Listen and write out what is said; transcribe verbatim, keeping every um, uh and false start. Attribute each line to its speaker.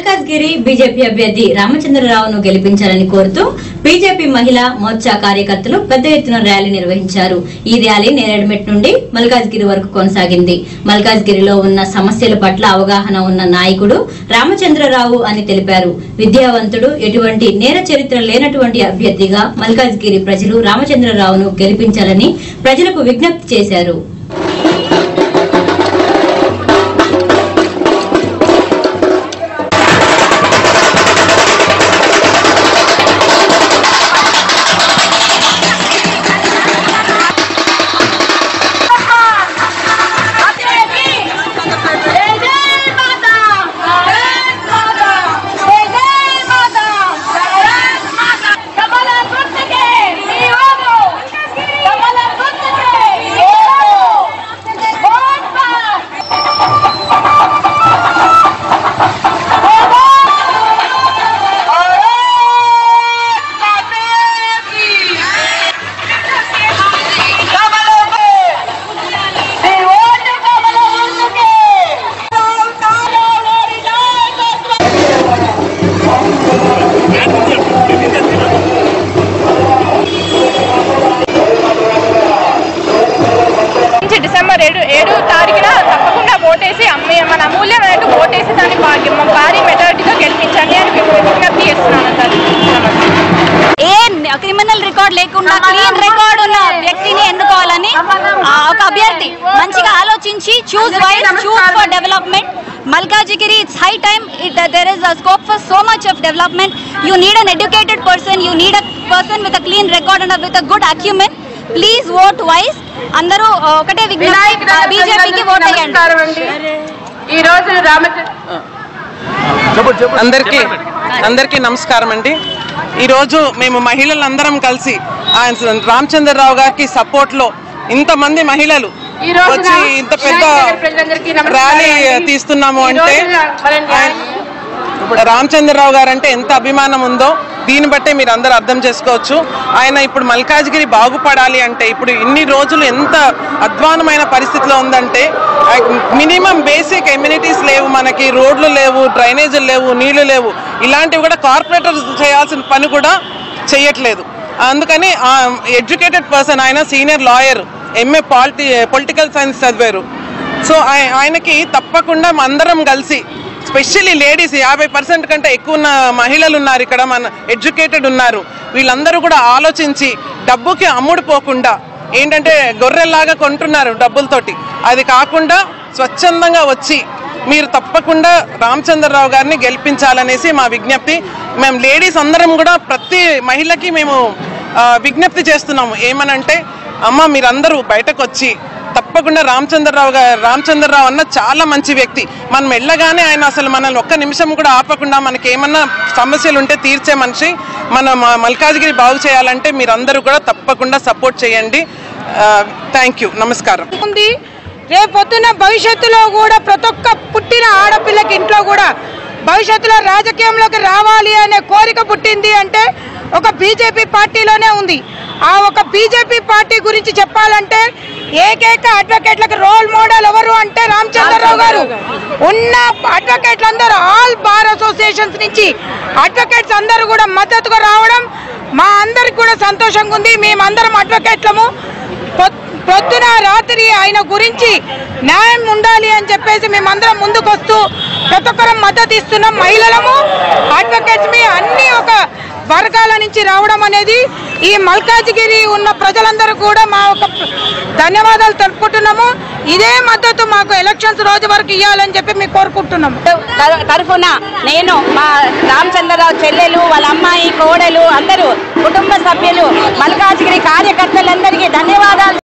Speaker 1: Malkajgiri BJP అభ్యర్థి రామచంద్రరావును గెలిపించాలని కోరుతూ బీజేపీ మహిళా మోర్చా కార్యకర్తలు పెద్ద ఎత్తున ర్యాలీ నిర్వహించారు. ఈ ర్యాలీ నేరేడ్మెట్ నుండి మల్కాజ్గిరి వరకు కొనసాగింది. మల్కాజ్గిరిలో ఉన్న సమస్యల పట్ల అవగాహన ఉన్న నాయకుడు రామచంద్రరావు అని తెలిపారు. విద్యావంతుడు, ఎటువంటి నేర చరిత్ర లేనటువంటి అభ్యర్థిగా మల్కాజ్గిరి ప్రజలు రామచంద్రరావును గెలిపించాలని ప్రజలకు విజ్ఞప్తి చేశారు.
Speaker 2: డిసెంబర్ ఏడు ఏడు తారీఖున తప్పకుండా ఓటేసి అమ్మే మన అమూల్యమైన ఓటేసి దాన్ని భారీ మెజారిటీతో గెలిపించండి అని విజ్ఞప్తి చేస్తున్నాను.
Speaker 3: ఏ క్రిమినల్ రికార్డ్ లేకుండా క్లీన్ రికార్డ్ ఉన్న వ్యక్తిని ఎన్నుకోవాలని ఒక అభ్యర్థి మంచిగా ఆలోచించి choose wise choose for development. Malkajgiri, it's high time. It, uh, there is a scope for so much of development. You need an educated person. You need a person with a clean record and a, with a good acumen. Please vote wise. Andaru okate vignapti బీజేపీకి vote చేయండి.
Speaker 2: ఈ రోజు
Speaker 4: అందరికీ అందరికీ నమస్కారం అండి. ఈరోజు మేము మహిళలందరం కలిసి ఆయన రామచంద్రరావు గారికి సపోర్ట్ లో ఇంతమంది మహిళలు వచ్చి ఇంత పెద్ద ర్యాలీ తీస్తున్నాము అంటే రామచంద్రరావు గారు అంటే ఎంత అభిమానం ఉందో దీన్ని బట్టే మీరు అందరూ అర్థం చేసుకోవచ్చు. ఆయన ఇప్పుడు మల్కాజ్గిరి బాగుపడాలి అంటే ఇప్పుడు ఇన్ని రోజులు ఎంత అధ్వానమైన పరిస్థితిలో ఉందంటే మినిమం బేసిక్ ఎమ్యూనిటీస్ లేవు, మనకి రోడ్లు లేవు, డ్రైనేజీలు లేవు, నీళ్లు లేవు. ఇలాంటివి కూడా కార్పొరేటర్ చేయాల్సిన పని కూడా చేయట్లేదు. అందుకని ఎడ్యుకేటెడ్ పర్సన్, ఆయన సీనియర్ లాయర్, ఎంఏ పాలిటి పొలిటికల్ సైన్స్ చదివారు. సో ఆయనకి తప్పకుండా అందరం కలిసి, స్పెషల్లీ లేడీస్ యాభై పర్సెంట్ కంటే ఎక్కువ ఉన్న మహిళలు ఉన్నారు ఇక్కడ, మన ఎడ్యుకేటెడ్ ఉన్నారు. వీళ్ళందరూ కూడా ఆలోచించి డబ్బుకి అమ్ముడుపోకుండా ఏంటంటే గొర్రెల్లాగా కొంటున్నారు డబ్బులతోటి, అది కాకుండా స్వచ్ఛందంగా వచ్చి మీరు తప్పకుండా రామచంద్రరావు గారిని గెలిపించాలనేసి మా విజ్ఞప్తి. మేము లేడీస్ అందరం కూడా ప్రతి మహిళకి మేము విజ్ఞప్తి చేస్తున్నాము. ఏమనంటే అమ్మ మీరందరూ బయటకు వచ్చి తప్పకుండా రామచంద్రరావు గారు రామచంద్రరావు అన్న చాలా మంచి వ్యక్తి. మనం వెళ్ళగానే ఆయన అసలు మనల్ని ఒక్క నిమిషం కూడా ఆపకుండా మనకి ఏమన్నా సమస్యలు ఉంటే తీర్చే మనిషి. మన మల్కాజ్గిరి బాగు చేయాలంటే మీరందరూ కూడా తప్పకుండా సపోర్ట్ చేయండి. థ్యాంక్ యూ, నమస్కారం.
Speaker 2: రేపొద్దున భవిష్యత్తులో కూడా ప్రతి ఒక్క పుట్టిన ఆడపిల్లకి ఇంట్లో కూడా భవిష్యత్తులో రాజకీయంలోకి రావాలి అనే కోరిక పుట్టింది అంటే ఒక బీజేపీ పార్టీలోనే ఉంది. ఆ ఒక బీజేపీ పార్టీ గురించి చెప్పాలంటే ఏకైక అడ్వకేట్లకు రోల్ మోడల్ ఎవరు అంటే రామచంద్రరావు గారు. ఉన్న అడ్వకేట్లు అందరూ ఆల్ బార్ అసోసియేషన్స్ నుంచి అడ్వకేట్స్ అందరూ కూడా మద్దతుగా రావడం మా అందరికి కూడా సంతోషంగా ఉంది. మేమందరం అడ్వకేట్లము. పొద్దున రాత్రి ఆయన గురించి న్యాయం ఉండాలి అని చెప్పేసి మేమందరం ముందుకు వస్తూ ప్రతి ఒక్కరం మద్దతు ఇస్తున్నాం. మహిళలము, అడ్వకేట్స్ మీ అన్ని ఒక వర్గాల నుంచి రావడం అనేది ఈ మల్కాజ్గిరి ఉన్న ప్రజలందరూ కూడా మా ఒక ధన్యవాదాలు తెలుపుకుంటున్నాము. ఇదే మద్దతు మాకు ఎలక్షన్స్ రోజు వరకు ఇవ్వాలని చెప్పి మేము కోరుకుంటున్నాము.
Speaker 3: తరఫున నేను మా రామచంద్రరావు చెల్లెలు, వాళ్ళ అమ్మాయి, కోడలు, అందరూ కుటుంబ సభ్యులు, మల్కాజ్గిరి కార్యకర్తలందరికీ ధన్యవాదాలు.